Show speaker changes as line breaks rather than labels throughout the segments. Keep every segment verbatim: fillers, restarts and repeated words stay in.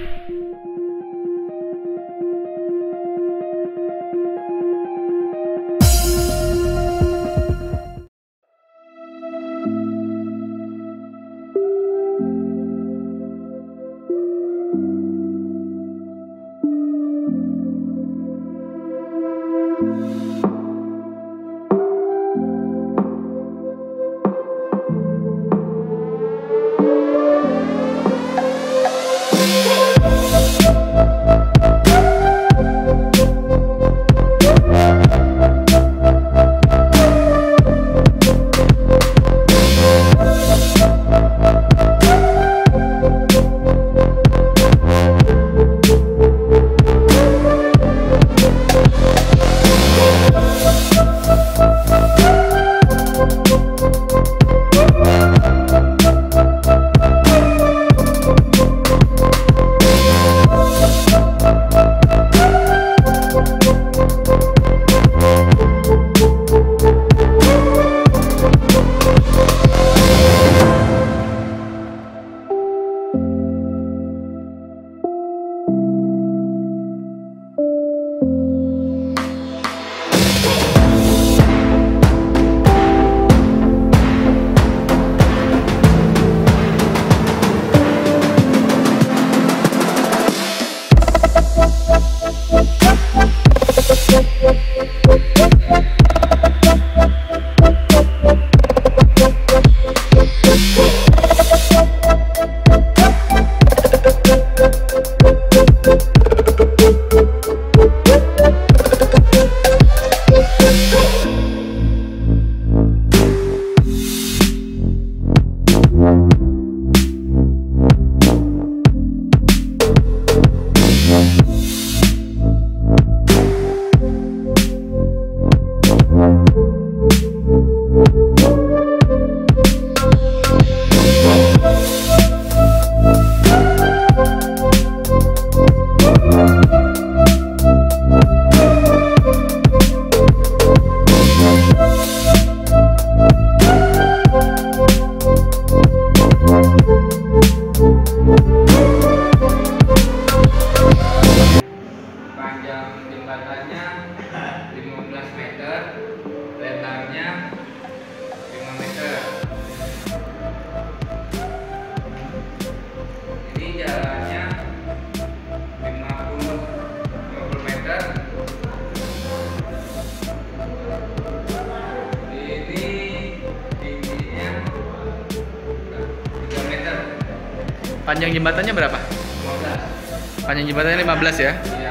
Panjang jembatannya berapa?
lima belas.
Panjang jembatannya lima belas ya?
Iya.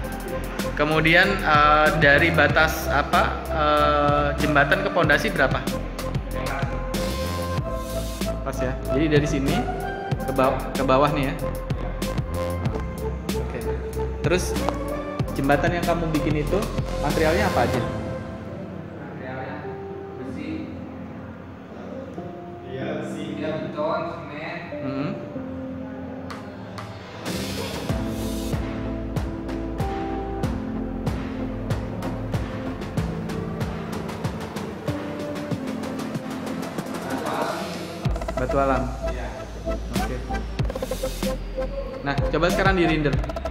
Kemudian uh, dari batas apa uh, jembatan ke pondasi berapa? Pas ya. Jadi dari sini ke bawah, ke bawah nih ya. Oke. Terus jembatan yang kamu bikin itu materialnya apa aja?
Materialnya besi.
Iya, besi.
Dia beton, semen.
Hmm. Batu alam.
Iya.
Oke. Nah, coba sekarang di render.